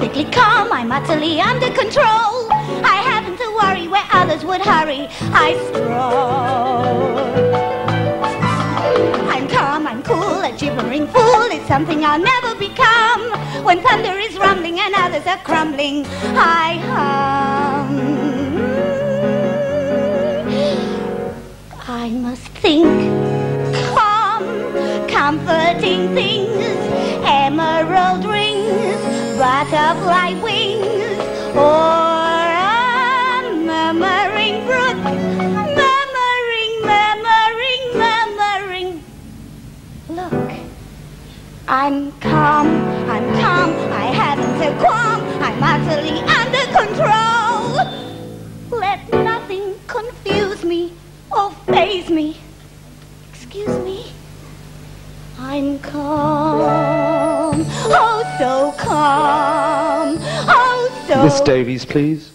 perfectly calm, I'm utterly under control. I haven't to worry where others would hurry. I stroll. I'm calm, I'm cool, a gibbering fool. It's something I'll never become. When thunder is rumbling and others are crumbling, I hum. I must think calm, comforting things, emerald rings, butterfly wings, or a murmuring brook, murmuring, murmuring, murmuring. Look, I'm calm, I haven't a qualm, I'm utterly under control. Let nothing confuse me or faze me. Excuse me, I'm calm, oh so calm, oh so... Miss Davies, please.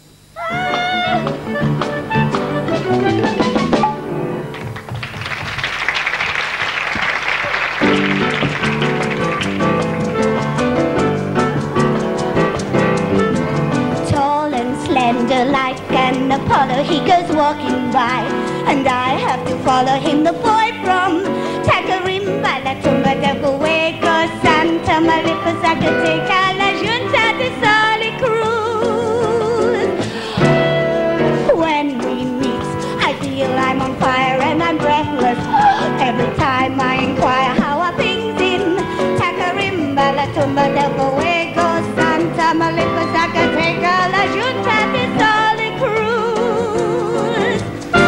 Tall and slender like an Apollo, he goes walking by, and I have to follow him, the boy from Tacarimba, la tumba de Fuego, Santa Maripa, Zacatecas, la Junta de Sally Cruz. When we meet, I feel I'm on fire and I'm breathless. Every time I inquire how are things in Tacarimba, la tumba de Fuego, Santa Maripa, Zacatecas, la Junta de Sally Cruz.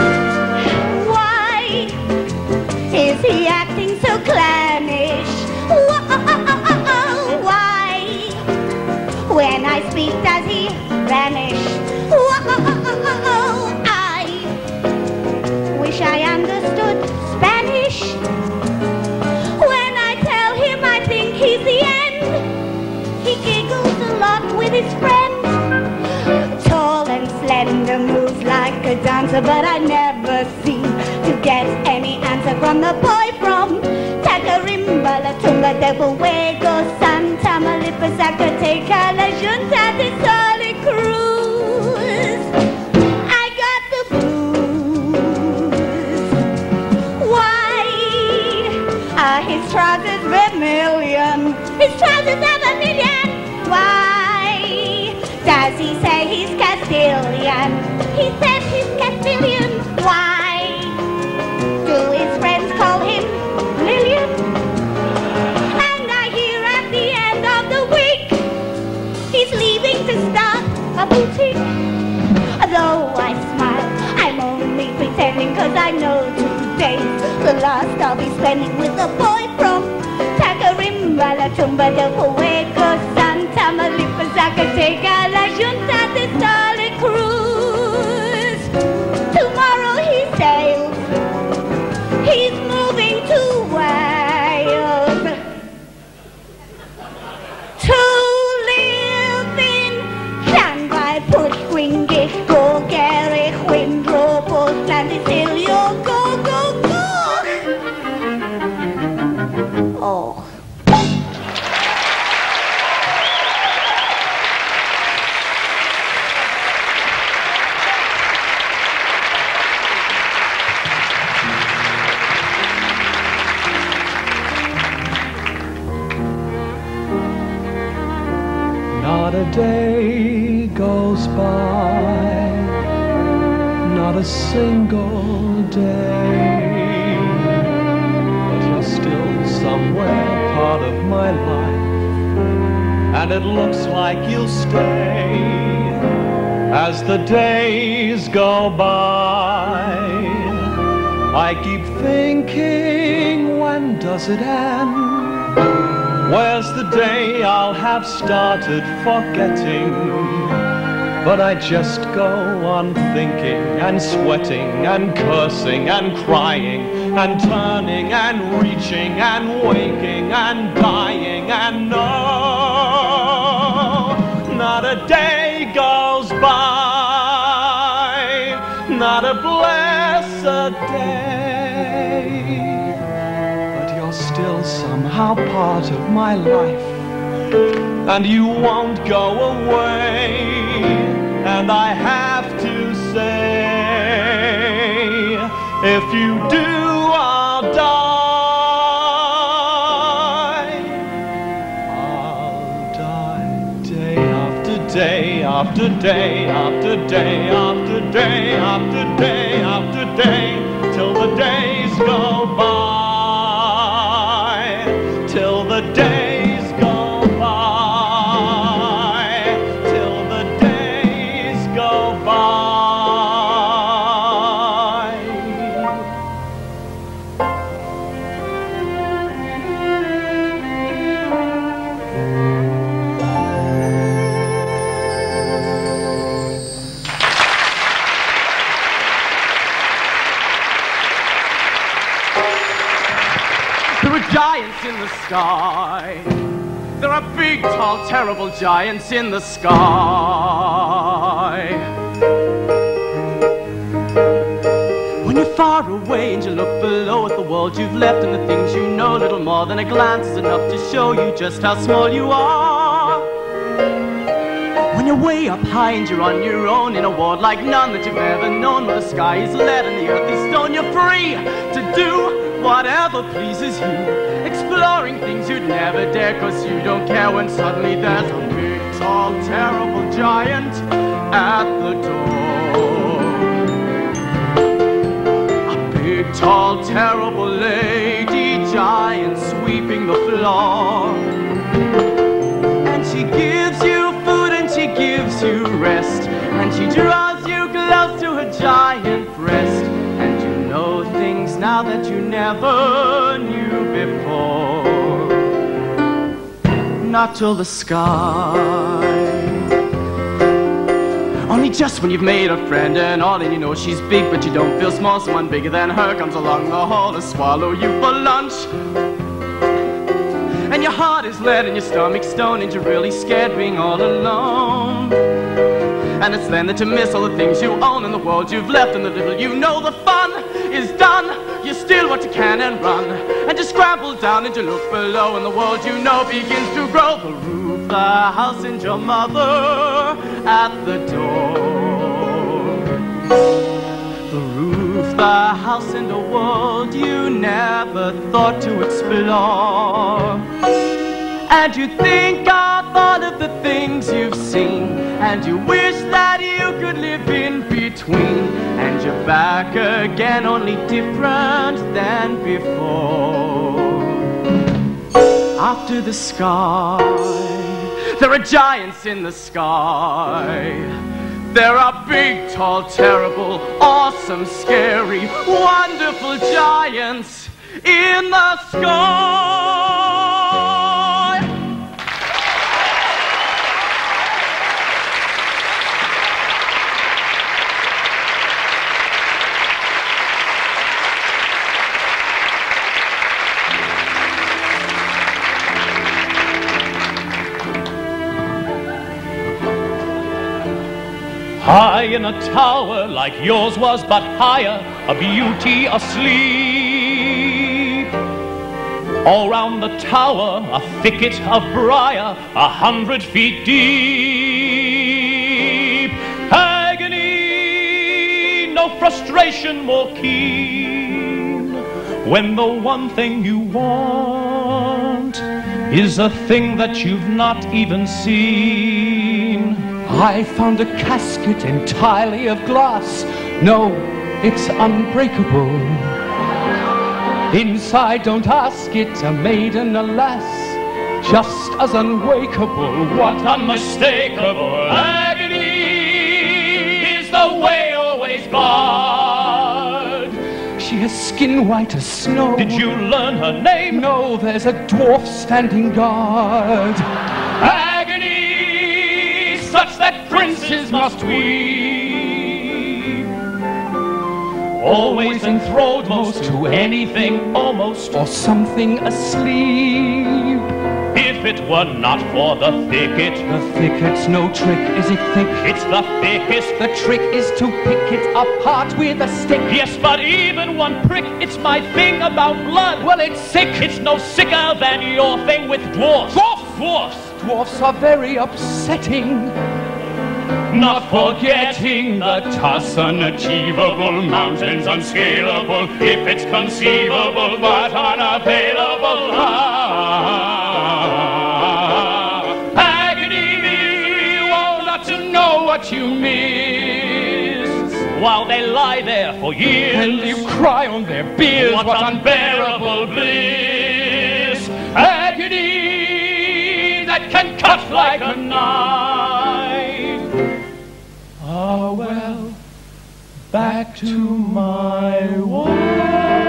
Why is he acting so clannish? Why, when I speak, does he vanish? I wish I understood Spanish. When I tell him I think he's the end, he giggles a lot with his friend. Tall and slender, moves like a dancer, but I never seem to get any answer from the boy from Tacarimba, la tumba de Fuego, Santa Maripa, Zacatecas, la Junta de Sally Cruz. I got the blues. Why are his trousers vermilion? His trousers are vermilion. Why does he say he's Castilian? He says he's Castilian. Why do his friends call him Lillian? And I hear at the end of the week he's leaving to start a boutique. Though I smile, I'm only pretending, 'cause I know today's the last I'll be spending with the boy from Tacarimba, la tumba de Fuego, Santa Maripa, Zacatecas, la Junta de Sally Cruz. Tomorrow he sails, he's moving to Wales to live in Llan by Pwllgwyngyll, go Gerrych, Windrow, Portland, Isilio, go, go, go. Oh. Not a day goes by, not a single day, but you're still somewhere part of my life, and it looks like you'll stay as the days go by. I keep thinking, when does it end? Where's the day I'll have started forgetting? But I just go on thinking and sweating and cursing and crying and turning and reaching and waking and dying, and no, not a day goes by, not a blessed day, but you're still somehow part of my life, and you won't go away. And I have to say, if you do, I'll die. I'll die day after day after day after day after day after day after day, till the days go by, till the days go by, till the days go by. There are giants in the sky. There are big, tall, terrible giants in the sky. When you're far away and you look below at the world you've left and the things you know, little more than a glance is enough to show you just how small you are. When you're way up high and you're on your own in a world like none that you've ever known, where the sky is lead and the earth is stone, you're free to do whatever pleases you, exploring things you'd never dare, 'cause you don't care when suddenly there's a big, tall, terrible giant at the door. A big, tall, terrible lady giant sweeping the floor. And she gives you food and she gives you rest, and she draws you close to her giant breast. And you know things now that you never knew before. Not till the sky. Only just when you've made a friend and all, and you know she's big but you don't feel small, someone bigger than her comes along the hall to swallow you for lunch. And your heart is lead and your stomach's stone, and you're really scared being all alone. And it's then that you miss all the things you own and the world you've left, and the little you know the fun is done. You steal what you can and run, and you scramble down and you look below, and the world you know begins to grow. The roof, the house, and your mother at the door. The roof, the house, and a world you never thought to explore. And you think of all of the things you've seen, and you wish that you could live in between. And you're back again, only different than before. After the sky, there are giants in the sky. There are big, tall, terrible, awesome, scary, wonderful giants in the sky. High in a tower like yours was, but higher, a beauty asleep. All round the tower, a thicket of briar, 100 feet deep. Agony, no frustration more keen, when the one thing you want is a thing that you've not even seen. I found a casket entirely of glass. No, it's unbreakable. Inside, don't ask it, a maiden, alas, just as unwakeable. What unmistakable agony is the way always barred. She has skin white as snow. Did you learn her name? No, there's a dwarf standing guard. Agony such that princes must weep, always enthralled most to anything almost, or something asleep. If it were not for the thicket. The thicket's no trick, is it thick? It's the thickest. The trick is to pick it apart with a stick. Yes, but even one prick, it's my thing about blood. Well, it's sick. It's no sicker than your thing with dwarfs. Dwarfs! Dwarfs! dwarfs are very upsetting. Not forgetting the toss unachievable, mountains unscalable, if it's conceivable but unavailable. Agony, oh, not to know what you miss, while they lie there for years, And you cry on their beers. what unbearable bliss. Agony that can cut like a knife. Ah, well, back to my wife.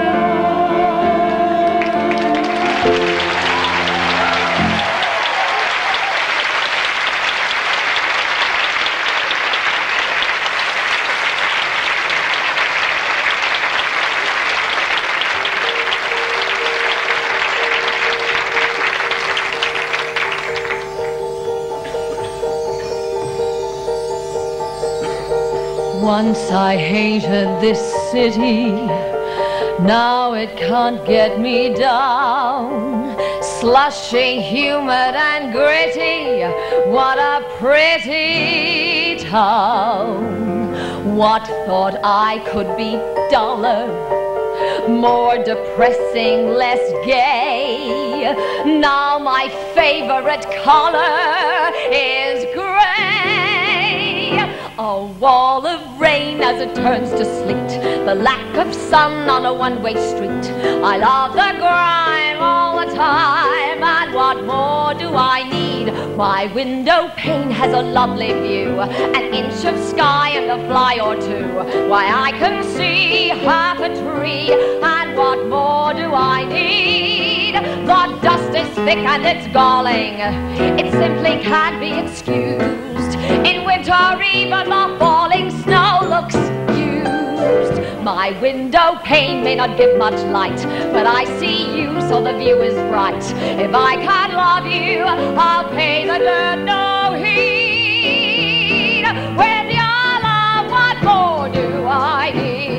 Once I hated this city, now it can't get me down. Slushy, humid and gritty, what a pretty town. What thought I could be duller, more depressing, less gay. Now my favorite color is gray. A wall of rain as it turns to sleet, the lack of sun on a one-way street. I love the grime all the time, and what more do I need? My window pane has a lovely view, an inch of sky and a fly or two. Why, I can see half a tree, and what more do I need? The dust is thick and it's galling, it simply can't be excused. In winter even the falling snow looks used. My window pane may not give much light, but I see you so the view is bright. If I can't love you, I'll pay the dirt no heed. With your love, what more do I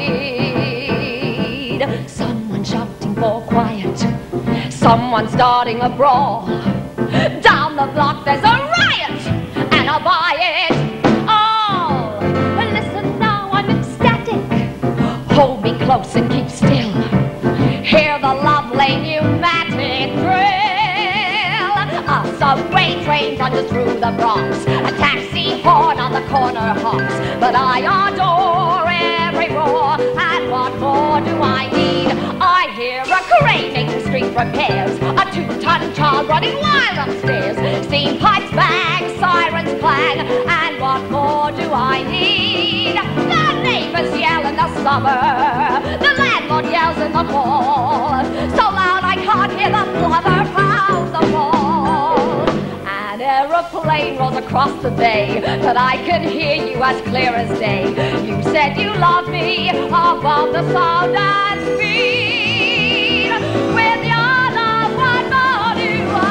need? Someone shouting for quiet, someone starting a brawl. Down the block there's a riot, and I'll buy it all. Listen now, I'm ecstatic. Hold me close and keep still. Hear the lovely pneumatic drill. A subway train thunders through the Bronx, a taxi horn on the corner honks. But I adore every roar, and what more do I need? I hear a crane making street repairs, a two-ton child running wild upstairs. Steam pipes bang, sirens clang, and what more do I need? The neighbors yell in the summer, the landlord yells in the fall, so loud I can't hear the plumber pound the wall. An aeroplane rolls across the bay, but I can hear you as clear as day. You said you loved me above the sound and speed. With your love, what more do I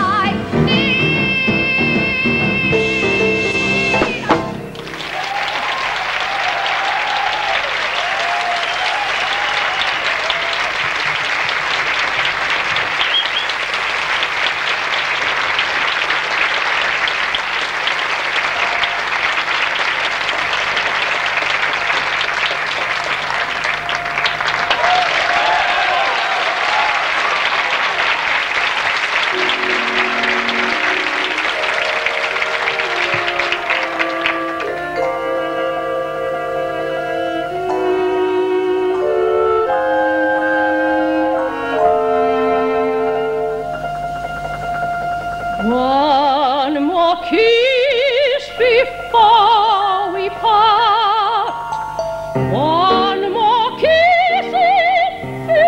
One more kiss before we part. One more kiss if you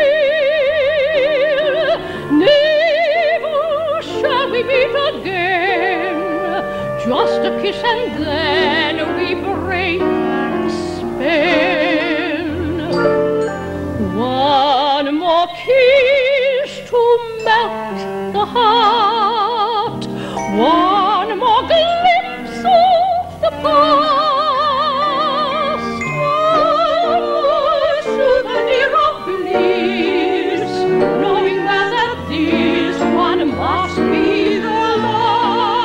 will. Never shall we meet again. Just a kiss and then we break the spell. One more kiss to melt the heart. One more glimpse of the past. One more souvenir of bliss, knowing that this one must be the last.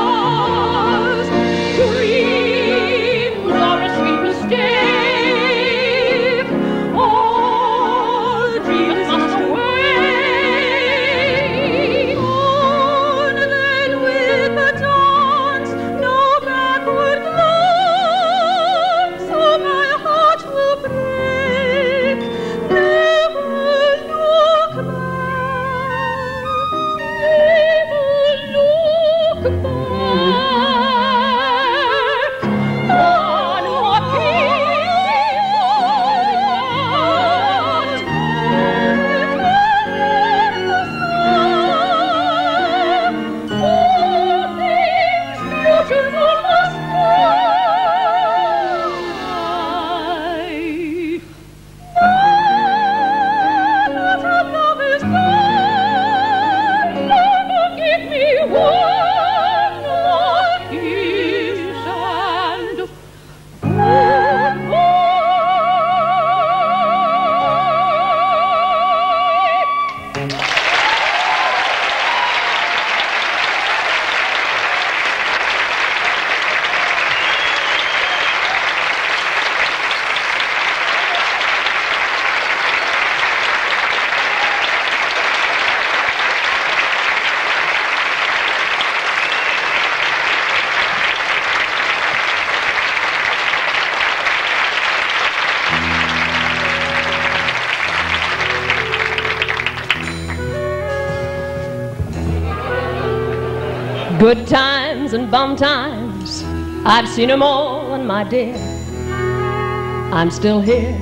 Good times and bum times, I've seen 'em all, and my dear, I'm still here.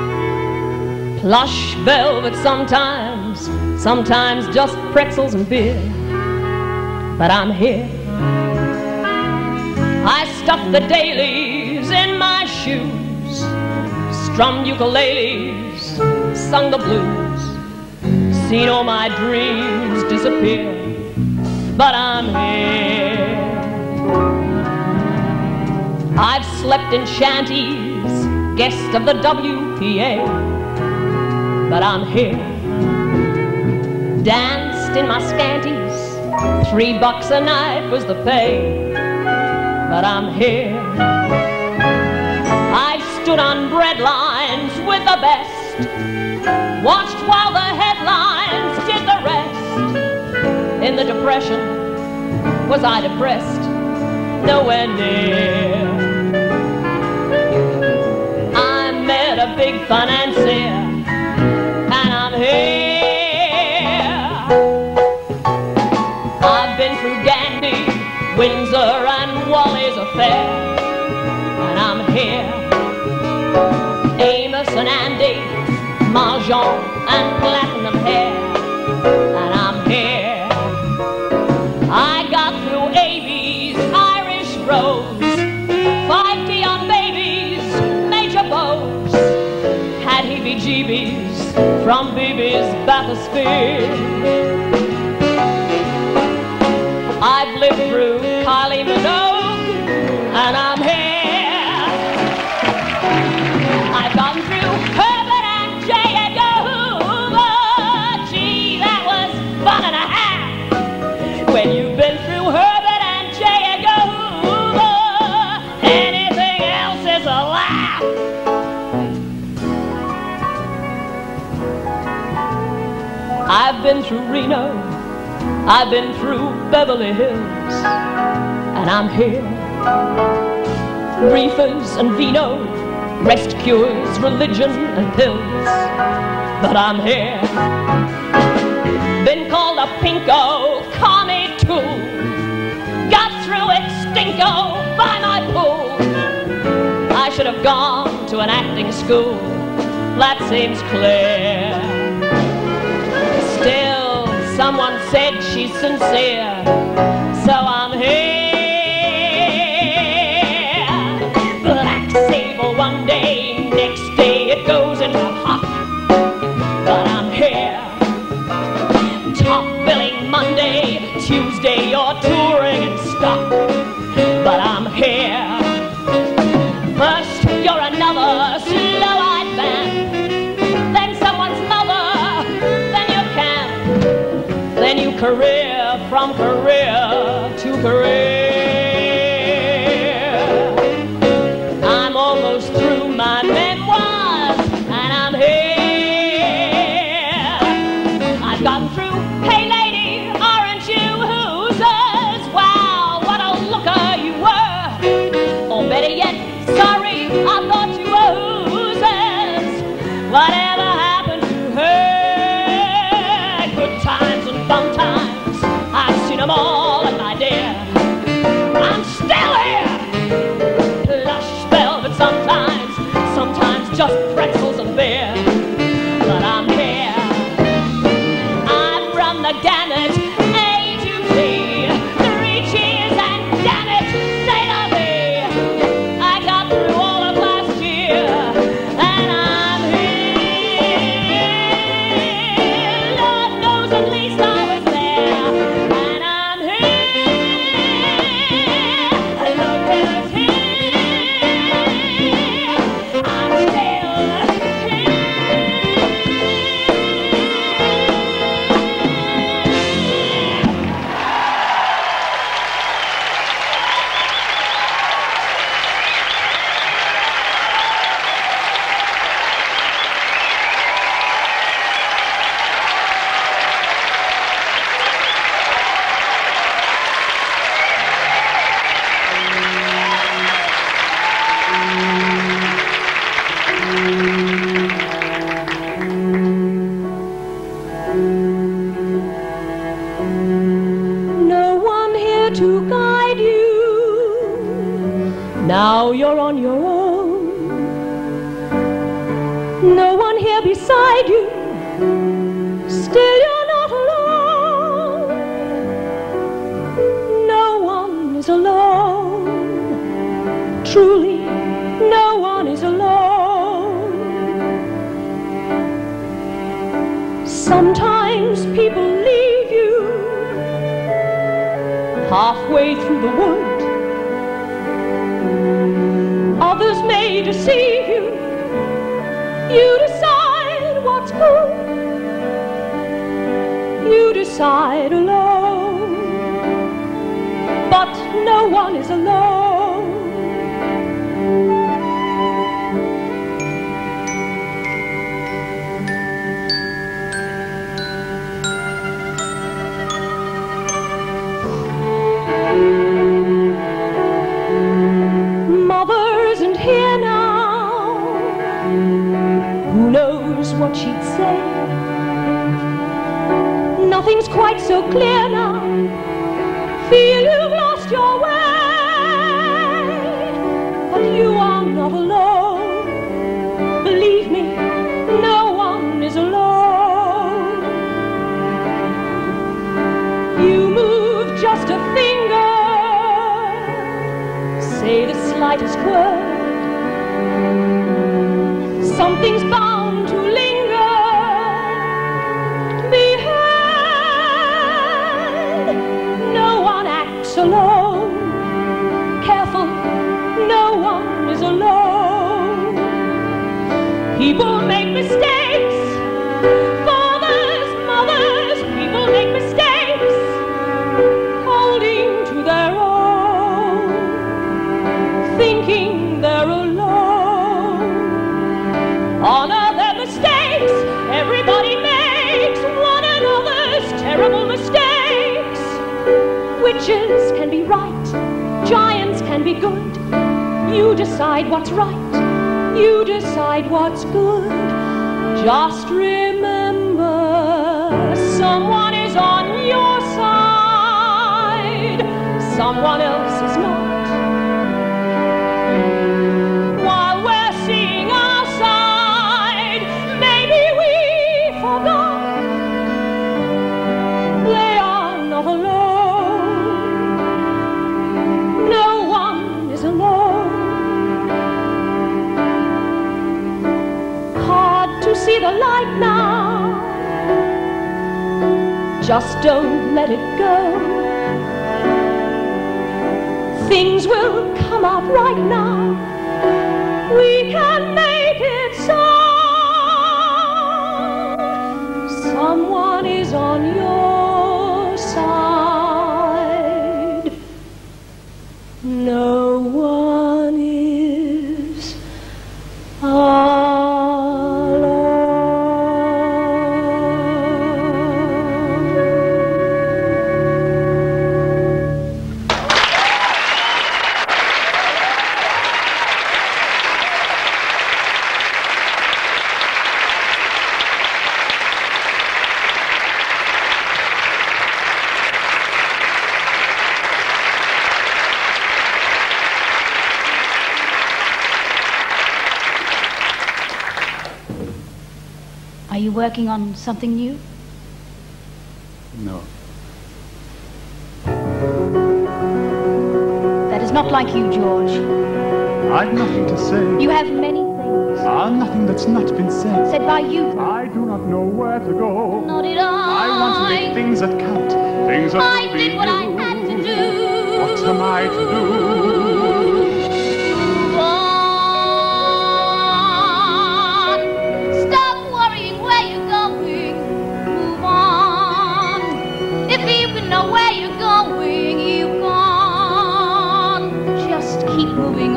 Plush velvet sometimes, sometimes just pretzels and beer, but I'm here. I stuffed the dailies in my shoes, strummed ukuleles, sung the blues, seen all my dreams disappear, but I'm here. I've slept in shanties, guest of the WPA, but I'm here. Danced in my scanties, $3 a night was the pay, but I'm here. I've stood on bread lines with the best, watched while the headlines did the rest. In the Depression, was I depressed? Nowhere near. I met a big financier, and I'm here. I've been through Gandhi, Windsor, and Wally's affair, and I'm here. Amos and Andy, Mahjong and platinum hair, and I'm here. I got through AB's Irish Rose, 5D on babies, Major Bose, had heebie-jeebies from BB's bathysphere. I've lived through Kylie Minogue, and I'm here. I've gone through Herbert and J. Edgar Hoover. Gee, that was fun and a half. When you've been through Herbert and J. Edgar Hoover, anything else is a laugh. I've been through Reno, I've been through Beverly Hills, and I'm here. Reefers and vino, rest cures, religion and pills, but I'm here. Been called a pinko, commie tool, got through it stinko by my pool. I should have gone to an acting school, that seems clear. Still, someone said she's sincere, so I'm here. Black sable one day, next day it goes into hot, but I'm here. Top billing Monday, Tuesday you're touring in stock, but I'm here. First you're another slow-eyed band, then someone's mother, then you can, then you career from career to career. I'm almost through my memoirs, and I'm here. I've gotten through Hey Lady, aren't you Hoosiers? Wow, what a looker you were. Or better yet, sorry, I thought you were Hoosiers. Whatever happened to her? Good times and fun times, I've seen 'em all, and my dear, I'm still here. Plush velvet sometimes, sometimes just pretzels and beer, but I'm here. I've run the gamut, A to Z, 3 cheers and damn it, say la vie. I got through all of last year, and I'm here. Lord knows at least I was there, and I'm here. Look who's here. I'm still here. No one here to Now you're on your own. No one here beside you. Still you're not alone. No one is alone. Truly, no one is alone. Sometimes people leave you halfway through the wood. Others may deceive you. You decide what's good. You decide alone. But no one is alone. Mother isn't here now. Who knows what she'd say? Nothing's quite so clear now. Feel you've lost your way. But you are not alone. Believe me, no one is alone. You move just a finger, say the slightest word. Something's bound to linger, be heard. No one acts alone. Careful, no one is alone. People make mistakes. Fathers, mothers, people make mistakes. Holding to their own, thinking they're alone. Honor their mistakes. Everybody makes one another's terrible mistakes. Witches can be right, giants can be good. You decide what's right, you decide what's good. Just remember, someone is on your side, someone else is not. While we're seeing our side, maybe we forgot they are not alone. No one is alone. Hard to see the light now. Just don't let it go. Things will come out right now. We can make it so. Someone is on your side. No one is alone. Are you working on something new? No. That is not like you, George. I've nothing to say. You have many things. Nothing that's not been said. Said by you. I do not know where to go. Nor did I. I want to make things that count. Things that I will be did what I you. had to do. What am I to do? Move on. Stop worrying where you're going. Move on. If you even know where you're going, you've gone. Just keep moving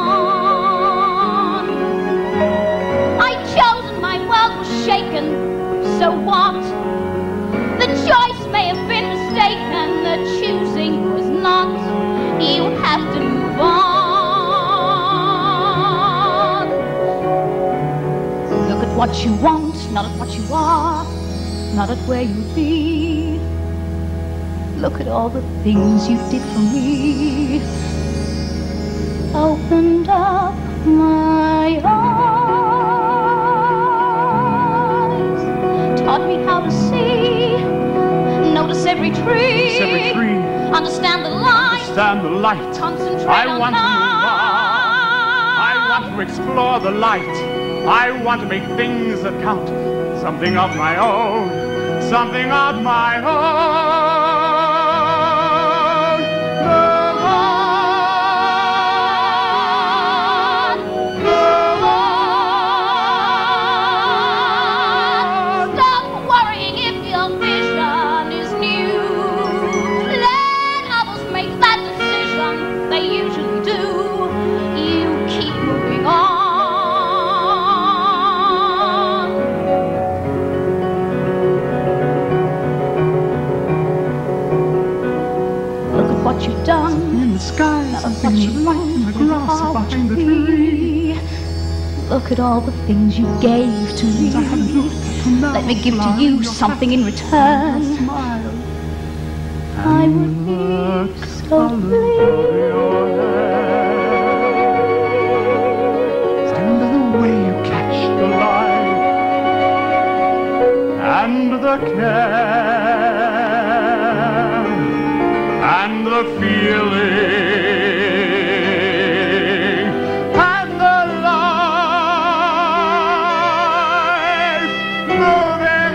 on. I'd chosen, my world was shaken. So what? The choice may have been mistaken. The choosing was not. You have to move on. Look at what you want, not at what you are, not at where you'll be. Look at all the things you did for me. opened up my eyes, taught me how to see, notice every tree, understand the light, concentrate on want to move on. I want to explore the light. I want to make things that count. Something of my own, something of my own. Move on, move on. Stop worrying if your vision is new. Let others make that decision. They usually do. You keep moving on. Look at what you've done. In the sky, something in the light, in the grass, behind the tree. Look at all the things you gave to me. Let me give to you something in return. Smile. I would be so pleased. And the way you catch the light, and the care, and the feeling, and the life, moving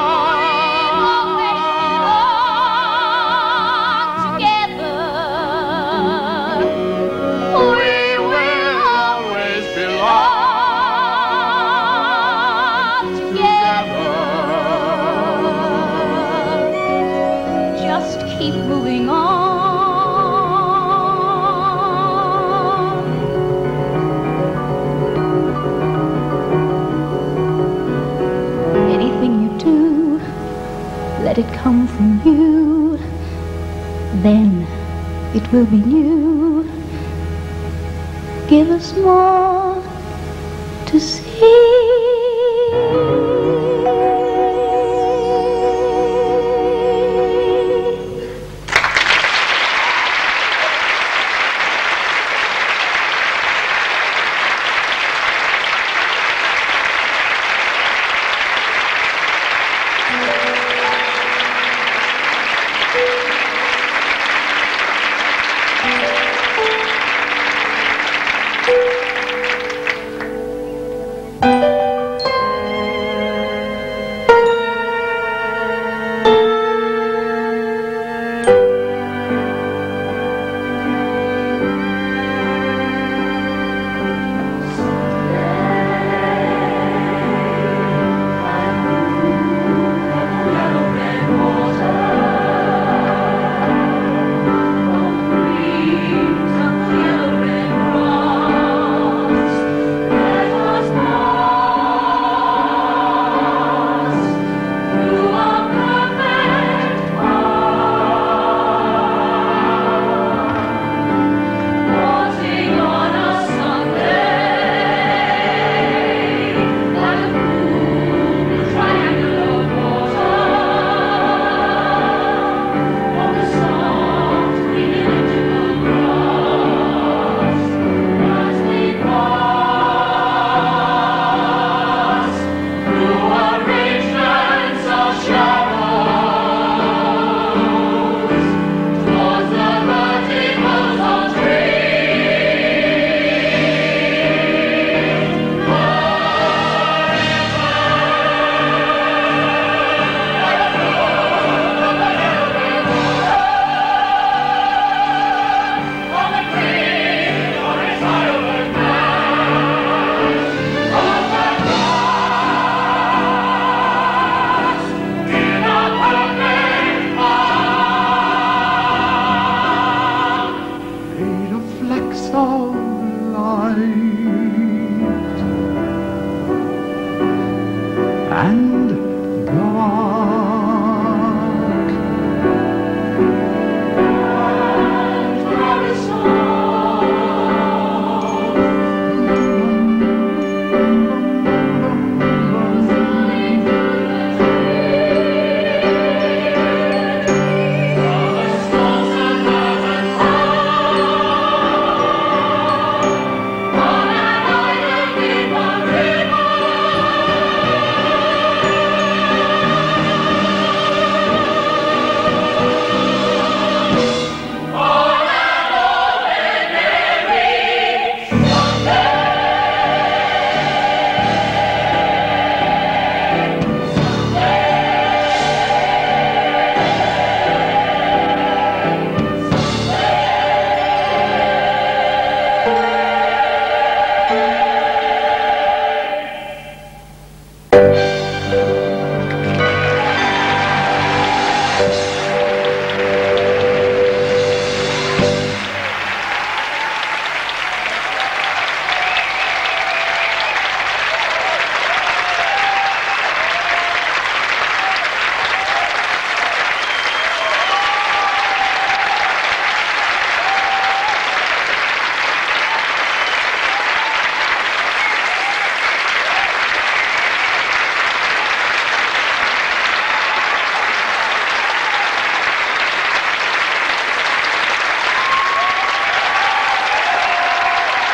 on. Together. We will always belong together. Just keep moving on. Anything you do, let it come from you. Then it will be new. Give us more to see.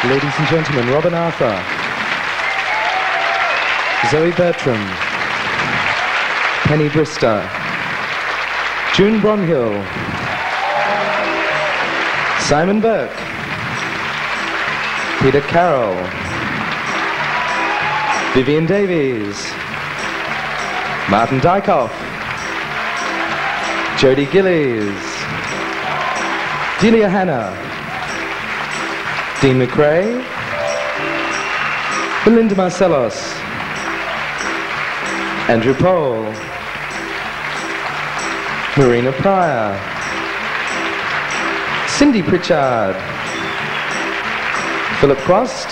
Ladies and gentlemen, Robin Arthur, Zoe Bertram, Penny Brister, June Bronhill, Simon Burke, Peter Carroll, Vivian Davies, Martin Dykoff, Jodie Gillies, Delia Hanna, Dean McRae, Belinda Marcellos, Andrew Pohl, Marina Pryor, Cindy Pritchard, Philip Quast,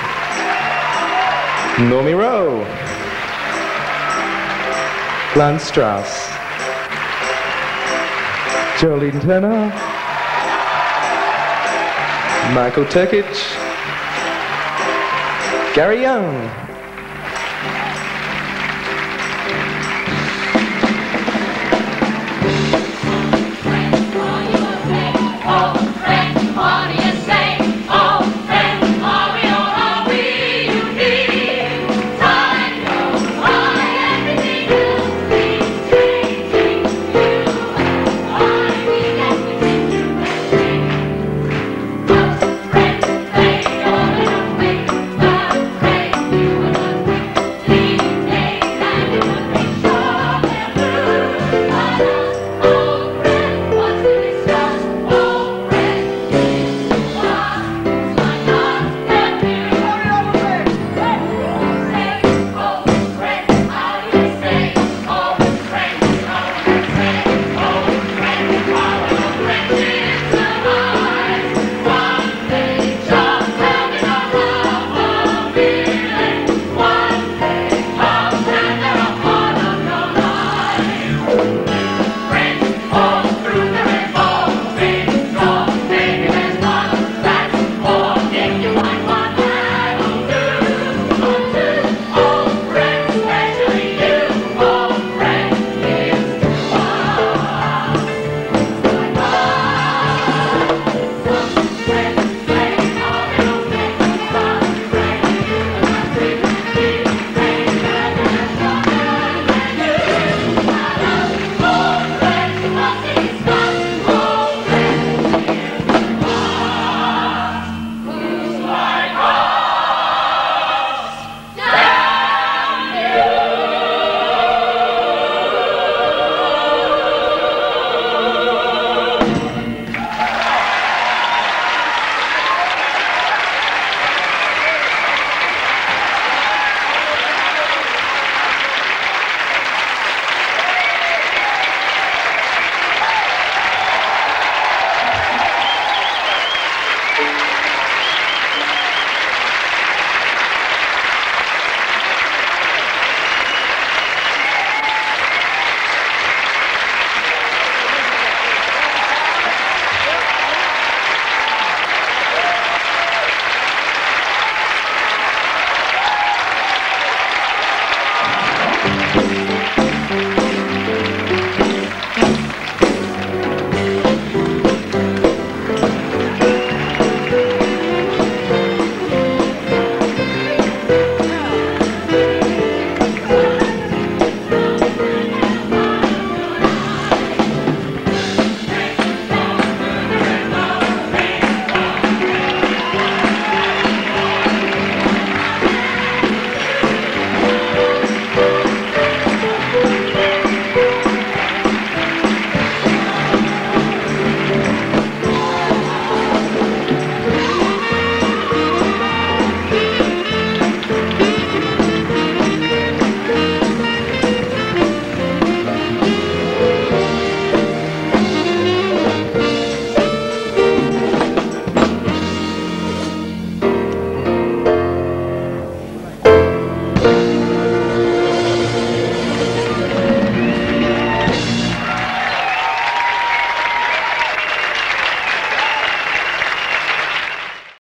Normie Rowe, Lance Strauss, Geraldine Turner, Michael Turkic, Gary Young,